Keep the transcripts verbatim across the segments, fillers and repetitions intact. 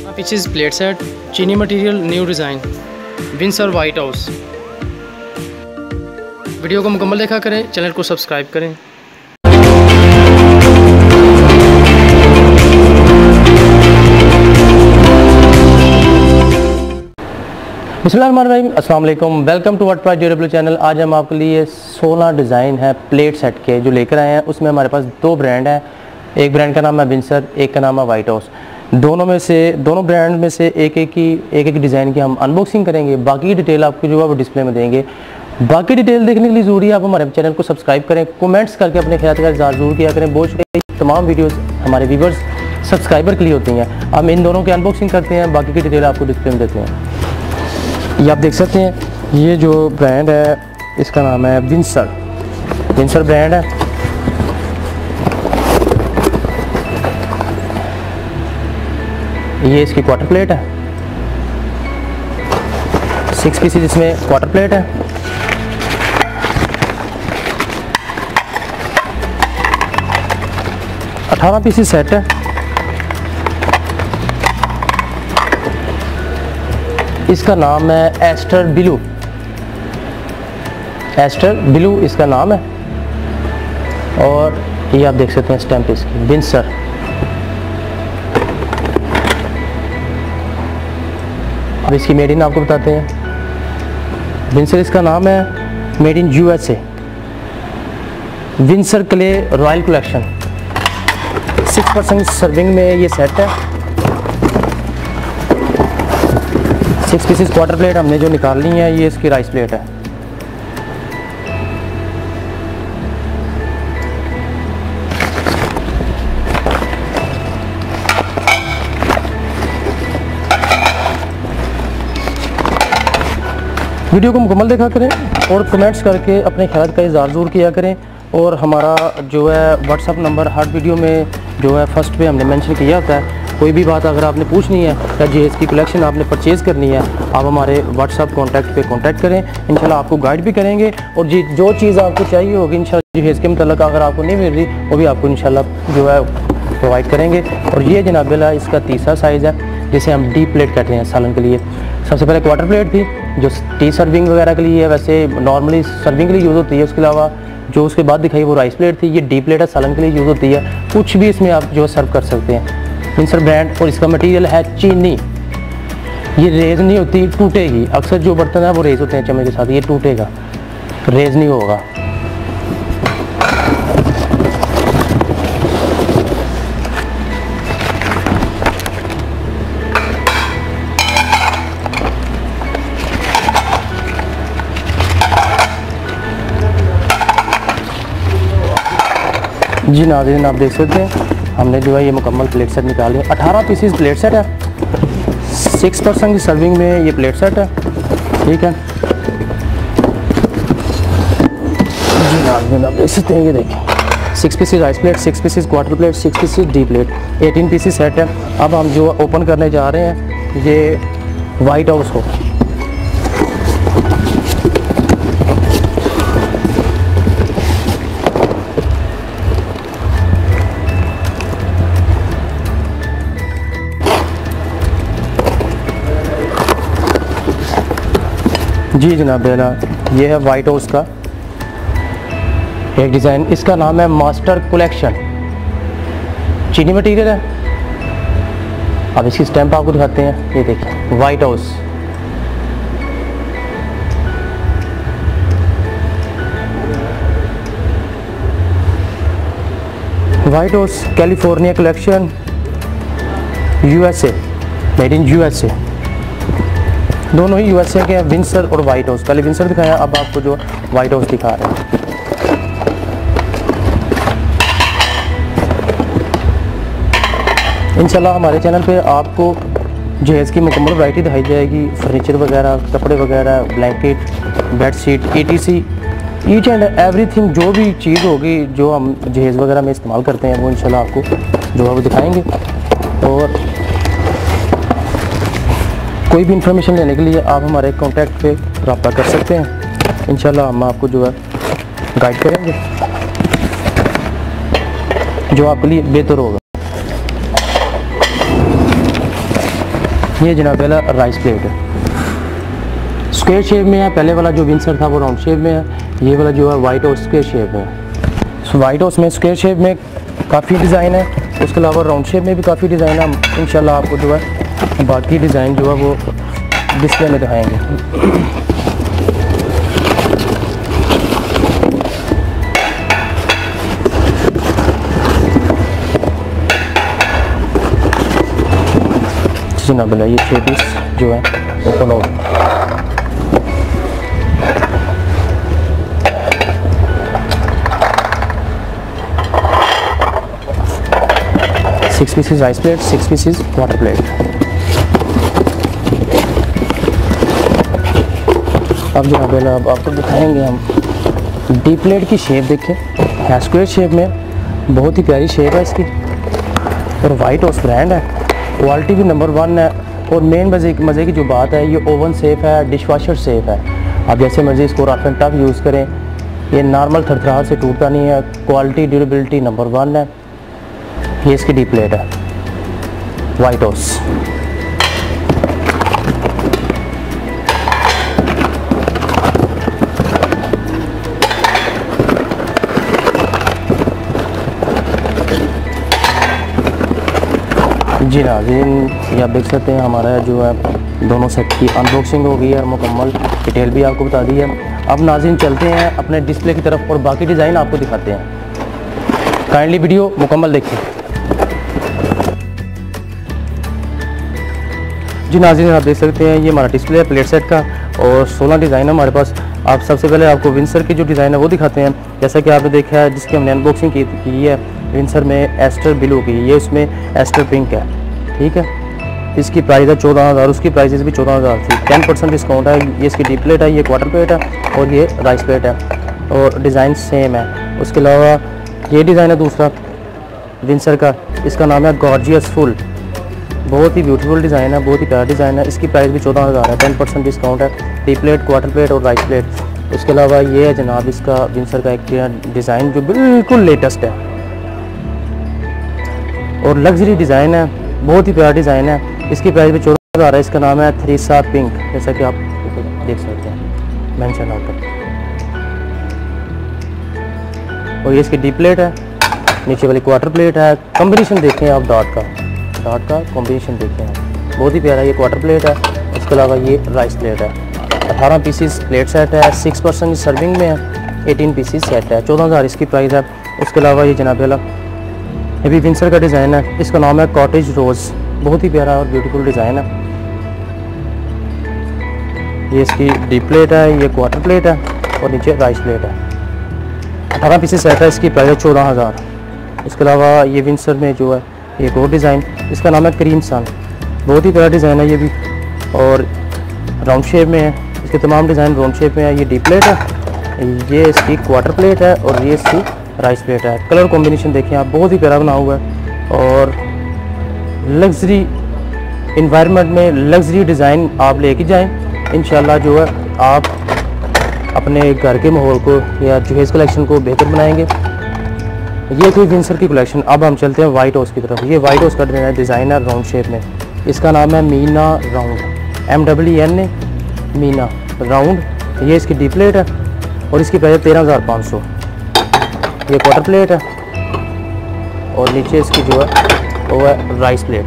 पीछे plate set, चीनी material, new design, Windsor White House. Video को मुकम्मल देखा करें, चैनल को सब्सक्राइब करें। बिस्मिल्लाहिर्रहमानिर्रहीम, अस्सलाम वालेकुम, welcome to word price J W channel. आज हम आपके लिए सोलह डिज़ाइन है प्लेट सेट के जो लेकर आए हैं। उसमें हमारे पास दो ब्रांड हैं, एक ब्रांड का नाम है विंसर, एक का नाम है वाइट हाउस। दोनों में से दोनों ब्रांड में से एक एक की एक एक डिज़ाइन की हम अनबॉक्सिंग करेंगे। बाकी की डिटेल आपको जो है वो डिस्प्ले में देंगे। बाकी डिटेल देखने के लिए ज़रूरी है आप हमारे चैनल को सब्सक्राइब करें, कमेंट्स करके अपने ख्याल का इज़हार ज़रूर किया करें। बहुत शुक्रिया, तमाम वीडियोस हमारे व्यूवर्स सब्सक्राइबर के लिए होती हैं। हम इन दोनों के अनबॉक्सिंग करते हैं, बाकी की डिटेल आपको डिस्प्ले में देते हैं। ये आप देख सकते हैं, ये जो ब्रांड है इसका नाम है विंसर, विंसर ब्रांड है। ये इसकी क्वार्टर प्लेट है, सिक्स पीसेस इसमें क्वार्टर प्लेट है। अठारह पीसेस सेट है। इसका नाम है एस्टर ब्लू, एस्टर ब्लू इसका नाम है। और ये आप देख सकते हैं स्टैम्प इसकी विंसर। अब इसकी मेड इन आपको बताते हैं। विंसर इसका नाम है, made in USA, Windsor clay royal collection. Six percent serving में ये सेट है। सिक्स पीसेस क्वार्टर प्लेट हमने जो निकालनी है, ये इसकी राइस प्लेट है। वीडियो को मुकम्मल देखा करें और कमेंट्स करके अपने ख्याल का इज़हार ज़रूर किया करें। और हमारा जो है व्हाट्सअप नंबर हर वीडियो में जो है फर्स्ट पे हमने मेंशन किया होता है। कोई भी बात अगर आपने पूछनी है या जहेज़ की कलेक्शन आपने परचेज़ करनी है, आप हमारे व्हाट्सअप कॉन्टैक्ट पे कांटेक्ट करें। इंशाल्लाह आपको गाइड भी करेंगे और जी जो चीज़ आपको चाहिए होगी इंशाल्लाह जहेज़ के मतलब अगर आपको नहीं मिल रही वो भी आपको इंशाल्लाह जो है प्रोवाइड करेंगे। और ये जनाब इसका तीसरा साइज़ है जिसे हम डीप प्लेट कहते हैं सालन के लिए। सबसे पहले क्वार्टर प्लेट थी जो टी सर्विंग वगैरह के लिए है, वैसे नॉर्मली सर्विंग के लिए यूज़ होती है। उसके अलावा जो उसके बाद दिखाई वो राइस प्लेट थी। ये डीप प्लेट है, सालन के लिए यूज़ होती है। कुछ भी इसमें आप जो सर्व कर सकते हैं। विंसर ब्रांड और इसका मटेरियल है चीनी। ये रेज नहीं होती, टूटेगी। अक्सर जो बर्तन है वो रेज होते हैं चम्मच के साथ, ये टूटेगा, रेज नहीं होगा। जी नाज़रीन, आप देख सकते हैं हमने जो है ये मुकम्मल प्लेट सेट निकाले। अठारह पीसेस प्लेट सेट है। सिक्स परसेंट की सर्विंग में ये प्लेट सेट है, ठीक है जी नाज़रीन, आप देख सकते हैं। ये देखिए six pieces rice plate, six pieces quarter plate, six pieces D plate, eighteen pieces set है। अब हम जो ओपन करने जा रहे हैं ये वाइट हाउस को। जी जनाब बेला, ये है वाइट हाउस का एक डिज़ाइन। इसका नाम है मास्टर कलेक्शन, चीनी मटेरियल है। अब इसकी स्टैम्प आपको दिखाते हैं। ये देखिए White House, White House California collection, USA, made in USA. दोनों ही यूएसए के हैं, विंसर और वाइट हाउस। पहले विंसर दिखाया, अब आपको जो वाइट हाउस दिखा रहे हैं। इंशाल्लाह हमारे चैनल पे आपको जहेज़ की मुकम्मल वैरायटी दिखाई जाएगी। फर्नीचर वगैरह, कपड़े वगैरह, blanket, bedsheet, E T C, each and everything जो भी चीज़ होगी जो हम जहेज़ वगैरह में इस्तेमाल करते हैं वो इंशाल्लाह आपको जो है वो दिखाएँगे। और कोई भी इंफॉर्मेशन लेने के लिए आप हमारे कॉन्टैक्ट पे रब्ता कर सकते हैं। इंशाल्लाह हम आपको जो है गाइड करेंगे जो आपके लिए बेहतर होगा। ये जनाब वाला राइस प्लेट है, स्क्वायर शेप में है। पहले वाला जो विंसर था वो राउंड शेप में है, ये वाला जो है वाइट हाउस स्क्वायर शेप में है। वाइट हाउस में स्क्वायर शेप में काफ़ी डिज़ाइन है, उसके अलावा राउंड शेप में भी काफ़ी डिज़ाइन है। हम इंशाल्लाह आपको जो है बाकी डिज़ाइन जो है वो डिस्प्ले में दिखाएंगे। ना बोला ये छः पीस जो है ओपन हो six pieces rice plate, six pieces water plate. अब जो है अब आपको दिखाएंगे हम डी प्लेट की शेप। देखें है स्क्वायर शेप में, बहुत ही प्यारी शेप है इसकी और वाइट हाउस ब्रांड है, क्वालिटी भी नंबर वन है। और मेन मज़े मज़े की जो बात है, ये ओवन सेफ़ है, डिश वॉशर सेफ़ है। आप जैसे मर्जी इसको रफ एंड टफ यूज़ करें, ये नॉर्मल थरथराहट से टूटता नहीं है। क्वालिटी ड्यूरेबिलिटी नंबर वन है। ये इसकी डी प्लेट है वाइट हाउस। जी नाज़रीन, ये आप देख सकते हैं हमारा जो है दोनों सेट की अनबॉक्सिंग हो गई है, मुकम्मल डिटेल भी आपको बता दी है। अब नाज़रीन चलते हैं अपने डिस्प्ले की तरफ और बाकी डिज़ाइन आपको दिखाते हैं। काइंडली वीडियो मुकम्मल देखिए। जी नाज़रीन, आप देख सकते हैं ये हमारा डिस्प्ले है प्लेट सेट का और सोलह डिज़ाइन है हमारे पास। आप सबसे पहले आपको विंसर की जो डिज़ाइन है वो दिखाते हैं। जैसा कि आपने देखा है जिसकी हमने अनबॉक्सिंग की, की है विंसर में एस्टर ब्लू की, ये इसमें एस्टर पिंक है। ठीक है, इसकी प्राइस है चौदह हज़ार, उसकी प्राइस भी चौदह हज़ार थी। टेन परसेंट डिस्काउंट है। ये इसकी डी प्लेट है, ये क्वार्टर प्लेट है और ये राइस प्लेट है और डिज़ाइन सेम है। उसके अलावा ये डिज़ाइन है दूसरा विंसर का, इसका नाम है गॉर्जियस फुल। बहुत ही ब्यूटीफुल डिज़ाइन है, बहुत ही प्यारा डिज़ाइन है। इसकी प्राइस भी चौदह हज़ार है, टेन परसेंट डिस्काउंट है। डी प्लेट, क्वार्टर प्लेट और राइस प्लेट। उसके अलावा ये है जनाब इसका विंसर का एक डिज़ाइन जो बिल्कुल लेटेस्ट है और लग्जरी डिज़ाइन है, बहुत ही प्यारा डिज़ाइन है। इसकी प्राइस भी चौदह हज़ार है। इसका नाम है थ्री स्टार पिंक, जैसा कि आप देख सकते हैं मेंशन आउट पर। और ये इसकी डी प्लेट है, नीचे वाली क्वार्टर प्लेट है। कॉम्बिनेशन देखें आप डॉट का, डॉट का कॉम्बिनेशन देखें आप, बहुत ही प्यारा। ये क्वार्टर प्लेट है, इसके अलावा ये राइस प्लेट है। अठारह पीसीस प्लेट सेट है, सिक्स परसेंट सर्विंग में है, एटीन पीसीस सेट है। चौदह हज़ार इसकी प्राइस है। उसके अलावा ये जनाब वाला ये भी विंसर का डिज़ाइन है, इसका नाम है कॉटेज रोज़। बहुत ही प्यारा और ब्यूटीफुल डिज़ाइन है। ये इसकी डी प्लेट है, ये क्वार्टर प्लेट है और नीचे राइस प्लेट है। अठारह पीसेस सेट है, इसकी प्राइस है चौदह हज़ार। इसके अलावा ये विंसर में जो है एक और डिज़ाइन, इसका नाम है क्रीम सन। बहुत ही प्यारा डिज़ाइन है ये भी और राउंड शेप में है। इसके तमाम डिज़ाइन राउंड शेप में है। ये डी प्लेट है, ये इसकी क्वार्टर प्लेट है और ये इसकी राइस प्लेट है। कलर कॉम्बिनेशन देखें आप, बहुत ही प्यारा बना हुआ है और लग्जरी इन्वायरमेंट में लग्जरी डिज़ाइन आप लेके जाएं। इंशाल्लाह जो है आप अपने घर के माहौल को या जहेज कलेक्शन को बेहतर बनाएंगे। ये थी विंसर की कलेक्शन। अब हम चलते हैं वाइट हाउस की तरफ। ये वाइट हाउस का डिज़ाइन है राउंड शेप में, इसका नाम है Meena round, M W N A Meena round. ये इसकी डी प्लेट है और इसकी प्राइस तेरह हज़ार पाँच सौ। ये क्वार्टर प्लेट है और नीचे इसकी जो है वो है राइस प्लेट।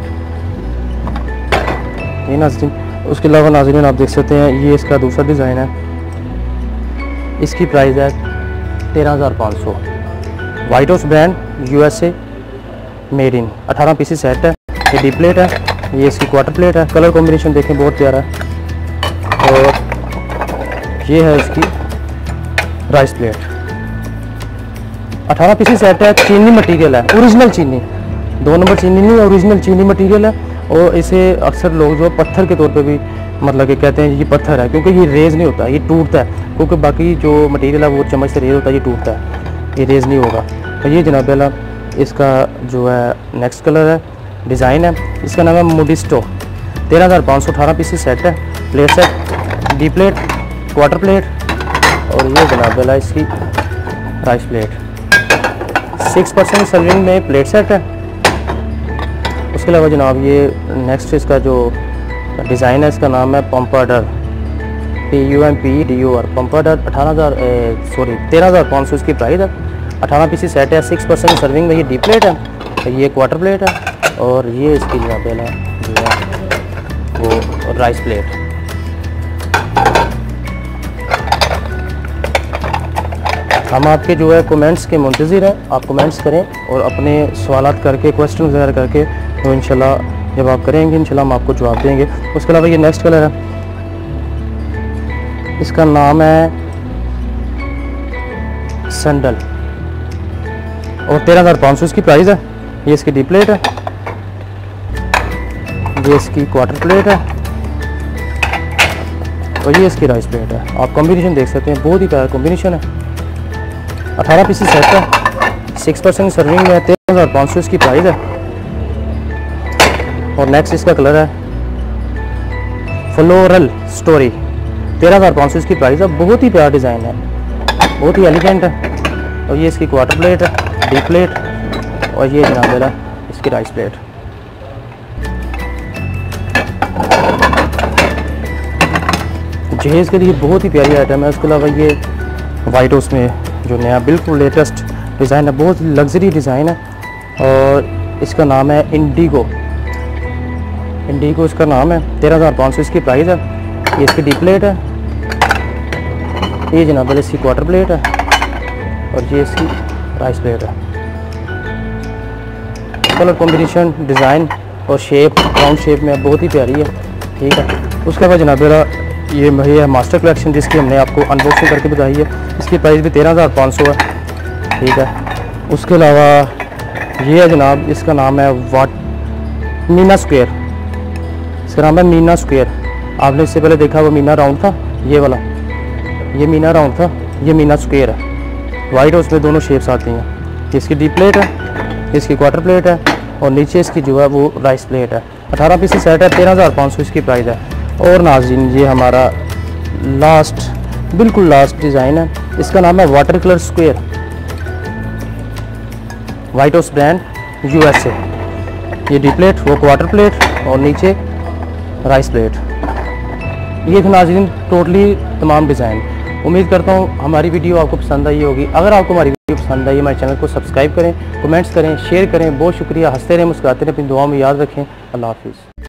ये नाज़रीन, उसके अलावा नाज़रीन आप देख सकते हैं ये इसका दूसरा डिज़ाइन है, इसकी प्राइस है तेरह हज़ार पाँच सौ। White House brand USA made in, अठारह पीसेस सेट है। ये डी प्लेट है, ये इसकी क्वार्टर प्लेट है। कलर कॉम्बिनेशन देखें बहुत प्यारा है और ये है इसकी राइस प्लेट। अठारह पीसेस सेट है, चीनी मटेरियल है, ओरिजिनल चीनी, दो नंबर चीनी नहीं, ओरिजिनल चीनी मटेरियल है। और इसे अक्सर लोग जो पत्थर के तौर पे भी मतलब कि कहते हैं ये पत्थर है, क्योंकि ये रेज नहीं होता, ये टूटता है। क्योंकि बाकी जो मटेरियल है वो चम्मच से रेज होता है, ये टूटता है, ये रेज नहीं होगा। तो ये जनाब वाला इसका जो है नेक्स्ट कलर है, डिज़ाइन है, इसका नाम है मोडिस्टो। तेरह हज़ार पाँच सौ, अठारह पीसेस सेट है। Plate set, D plate, quarter plate और ये जनाब वाला इसकी rice plate. Six percent serving में प्लेट सेट है। उसके अलावा जनाब ये नेक्स्ट इसका जो डिज़ाइन है, इसका नाम है Pompadour, P U M P D U R, Pompadour. अठारह हज़ार सॉरी तेरह हज़ार पाँच सौ इसकी प्राइस है। अठारह पीसी सेट है, सिक्स परसेंट सर्विंग में। ये डी प्लेट है, ये क्वार्टर प्लेट है और ये इसकी जो है जो है वो राइस प्लेट। हम आपके जो है कमेंट्स के मुंतज़िर हैं, आप कमेंट्स करें और अपने सवालात करके, क्वेश्चन वगैरह करके तो इंशाल्लाह जब आप करेंगे इंशाल्लाह हम आपको जवाब देंगे। उसके अलावा ये नेक्स्ट कलर है, इसका नाम है सैंडल और तेरह हज़ार पाँच सौ इसकी प्राइस है। ये इसकी डी प्लेट है, ये इसकी क्वार्टर प्लेट है और ये इसकी राइस प्लेट है। आप कॉम्बिनेशन देख सकते हैं, बहुत ही प्यारा कॉम्बिनेशन है। अठारह पीसी सेट है, सिक्स परसेंट सर्विंग में है, तेरह हज़ार पाँच सौ इसकी प्राइस है। और नेक्स्ट इसका कलर है फ्लोरल स्टोरी, तेरह हज़ार पाँच सौ इसकी प्राइस है। बहुत ही प्यारा डिज़ाइन है, बहुत ही एलिगेंट है। और ये इसकी क्वार्टर प्लेट है, डी प्लेट और ये जनाब वाला इसकी राइस प्लेट। जहेज़ के लिए बहुत ही प्यारी आइटम है। उसके अलावा ये वाइट हाउस में जो नया बिल्कुल लेटेस्ट डिज़ाइन है, बहुत लग्जरी डिज़ाइन है और इसका नाम है इंडिगो। इंडिगो इसका नाम है, तेरह हज़ार पाँच सौ इसकी प्राइस है। ये इसकी डी प्लेट है, ये जनाब वाले इसकी क्वार्टर प्लेट है और ये इसकी राइस प्लेट है। कलर कॉम्बिनेशन, डिज़ाइन और शेप राउंड शेप में बहुत ही प्यारी है, ठीक है। उसके बाद जनाब वाला ये ये है मास्टर कलेक्शन, जिसकी हमने आपको अनबॉक्सिंग करके बताई है। इसकी प्राइस भी तेरह हज़ार पाँच सौ है, ठीक है। उसके अलावा ये है जनाब, इसका नाम है वाट मीना स्क्वायर, इसका नाम है मीना स्क्वायर। आपने इससे पहले देखा वो मीना राउंड था, ये वाला ये मीना राउंड था, ये मीना स्क्वायर है। वाइट और उसमें दोनों शेप्स आती हैं। इसकी डी प्लेट है, इसकी क्वार्टर प्लेट है और नीचे इसकी जो है वो राइस प्लेट है। अठारह पीसी सेट है, तेरह हज़ार पाँच सौ इसकी प्राइस है। और नाज़रीन ये हमारा लास्ट बिल्कुल लास्ट डिज़ाइन है, इसका नाम है water colour square, White House brand USA. ये डी प्लेट, वो क्वार्टर प्लेट और नीचे राइस प्लेट। ये नाज़रीन टोटली तमाम डिज़ाइन। उम्मीद करता हूँ हमारी वीडियो आपको पसंद आई होगी। अगर आपको हमारी वीडियो पसंद आई, हमारे चैनल को सब्सक्राइब करें, कमेंट्स करें, शेयर करें। बहुत शुक्रिया। हंसते रहें, मुस्कुराते रहें, अपनी दुआओं में याद रखें। अल्लाह हाफिज़।